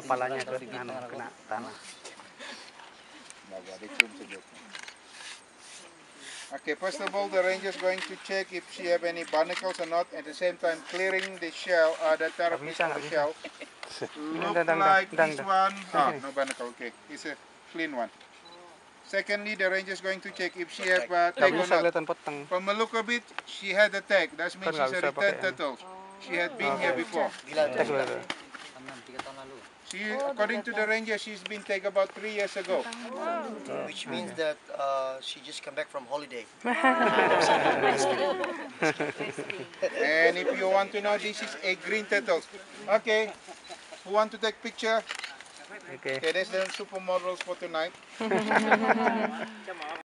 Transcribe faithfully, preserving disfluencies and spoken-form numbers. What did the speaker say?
kepalanya ke anu, kena tanah. Okay, first of all, the ranger is going to check if she have any barnacles or not. At the same time, clearing the shell, uh, the carapace of the shell. Look like this one. Ah, no barnacle. Okay, it's a clean one. Secondly, the ranger is going to check if she have uh, tag or not. From a look of it, she had a tag. That means she's a returned turtle. She had been here before. She, according to the ranger, she's been tagged about three years ago. Which means that uh, she just came back from holiday. And if you want to know, this is a green turtle. Okay, who want to take picture? Okay. Okay, that's the supermodels for tonight.